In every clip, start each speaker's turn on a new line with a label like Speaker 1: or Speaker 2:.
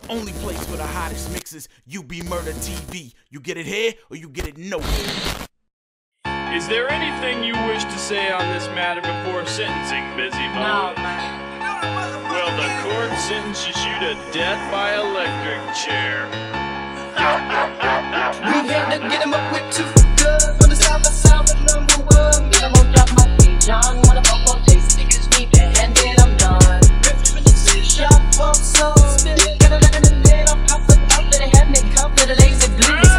Speaker 1: only place for the hottest mixes. UB Murder TV. You get it here or you get it nowhere.
Speaker 2: Is there anything you wish to say on this matter before sentencing, Busy Bone?
Speaker 3: No, man.
Speaker 2: Well, the court sentences you to death by electric chair.
Speaker 3: We had to get him up with 2 guns. On the south of #1. Get him on drop my page on. Wanna fuck on taste niggas need that, and then I'm done. Rippin' the city shop, pump so spit. Gotta let it in there, I'm confident. Let it have me come to the lazy blues.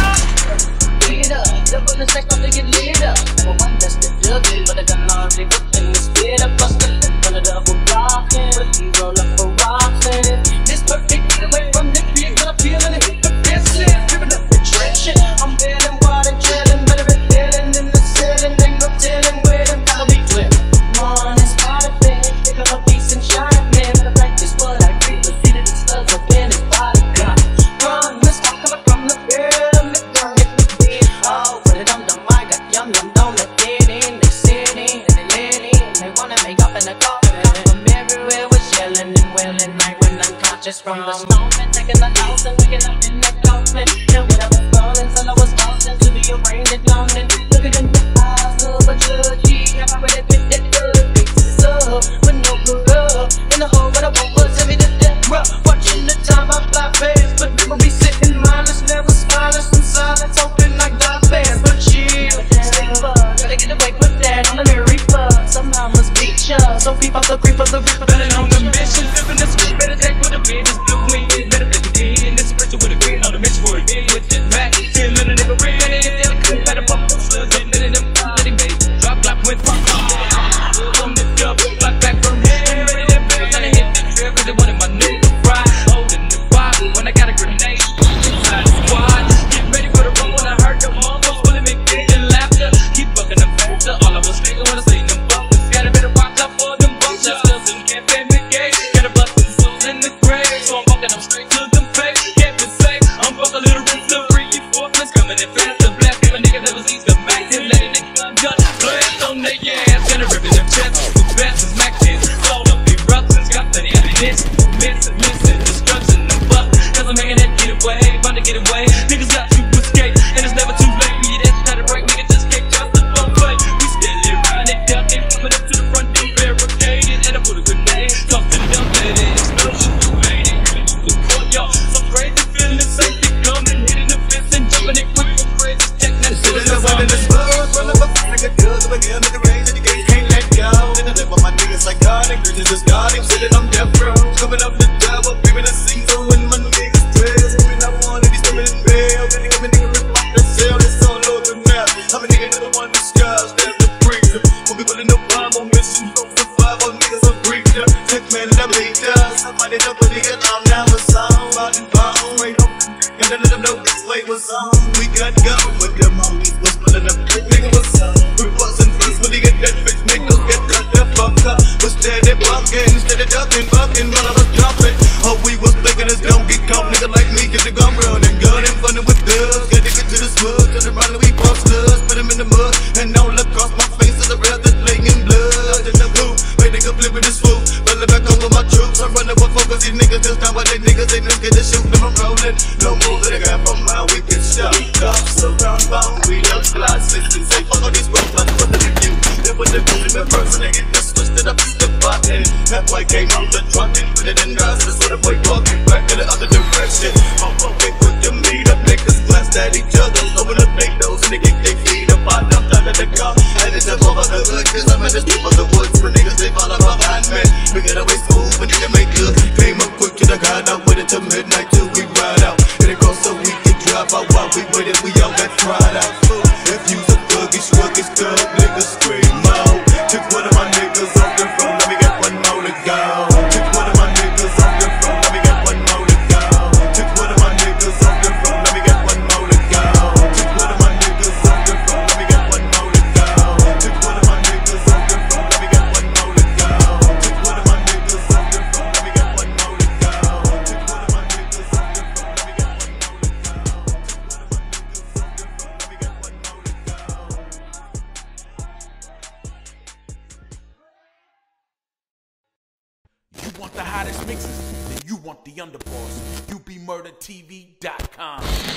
Speaker 3: Get up, double the sex, I'm to get lit up. Number 1, that's the double, but I got largely whipping the spit up. Bustin' on the double blocking. We roll up for Robson. This perfect getaway from the beat, but I'm feeling it. Drippin' up the trash shit. I'm feeling wild and chillin', better than feeling in the ceiling. Ain't no telling where them gotta be clip. One is part of it, pick up a piece and shine it, man. Better practice what I read, but see that the studs up in his body. Got run, this one coming from the pyramid. Don't get the beat, oh, put it on the mic. Got yum, don't let it in. They sit in and they let in. They wanna make up in the coffin. From everywhere was yelling and wailing like when unconscious from the storm and taking the house and waking up in the coffin. Then when I was falling, till I was tossing to be arraigned London. Looking in the eyes of a judge, he had my that bitch that good faces up with no good up. In the hole, what I want was send me to death row. Watching the time I fly past, but people be sitting mindless, never smiling, some silence, hoping like die fast. But chill, stay fucked, gotta get away with that. I'm a reaper, somehow must beat ya. So peep out the creep of the reaper, better on the mission. Living this way, better take with a beat, this blue wing, better than the deed. And this person with a green on the mission for a day with this back. Till let a nigga ring, and if they could, better pump the slugs, and let them let him bait. Drop, clap, went pop, on the dub, block back from here. Ready to bear, trying to hit the trail, cause they wanted my nigga fried. Holding the vibe when I got a grenade. Inside the squad, get ready for the run when I heard the mumbles, fully make it and laughter. Keep bucking them faster, all I was thinking when I seen them bumpers. Got a better watch out for them bumpers. Still in can't pay me gay. Got a bustin' souls in the grave, so I'm walking them straight to them face. Can't be safe, I'm fucking little rinse of reinforcements coming in faster. Blast my niggas that was east of Mac, then letting it gun blast on their ass, and a ripping them chests. The best is Mac 10, sold up eruptions, got plenty of evidence. Missing, destruction, and fuck. Cause I'm hanging that get away, bound to get away. Niggas got to escape, and it's never too late. We just try to break, nigga just can't trust the fun play. We steady around it, down, they coming up to the front, they barricaded. And I put a grenade, tossed it down, let it explosion. Made it really to the court, y'all. Some crazy feeling the safety coming, hitting the fence and jumping it quick with crazy techniques.
Speaker 4: Sitting up in the spurs, run up a nigga good, so again in the range, and the gates can't let go. Then I live with my niggas like God, and Christians is God, I'm sitting on death row. Coming up the devil, creeping the scene, so when my niggas dress, when I wanted, he's coming in bail. Then he coming nigga rip off the cell, it's all over now. I'm a nigga never one disguise, there's the freezer. When we putting no bomb on mission, don't survive on niggas on breather. Sick man and I made us, somebody jump a nigga, I'm now a song, about and bomb, right up. And then let them know this way was on. We got go, but them homies was pulling up, nigga was on. We wasn't first when he get that bitch, niggas get cut the fuck up. Was steady bucking, instead of ducking, bucking, while I was jumping. Oh, we was thinking this don't get caught, nigga like me, get the gun running, gunning, funnin' with thugs. Got to get to the smug, turn around and we bust slugs, put him in the mud, and all across my face is a red that's laying blood. In the blue, wait, nigga flipping this fool, running back over my troops. I'm running with focus, these niggas just down by they niggas, they just get to shoot them, I'm rolling. No more than I got from my wicked shot. Cops around bone, we love glass, listen, say, fuck all these roads, I'm putting the view. Then when the building in person, they get just twisted up, it's the button. That boy came out the truck and put it in guys, that's what the boy walking back in the other direction. I'm fucking quick to meet up, niggas blast at each other, open up big nose and they kick their feet up. I dumped out of the car, and it's up over the hood, cause I'm at the deep of the woods, but niggas they follow behind me. We get away smooth, but nigga make good. Came up quick to the guide out with it till midnight till we ride out. And it goes so we can drive out while we waited, we all got cried out. If you's a thuggy, shruggy, thug, niggas scream out. Took one of my niggas off the phone, let me get one more to go. Took one of my
Speaker 1: underboss. UBMurderTV.com.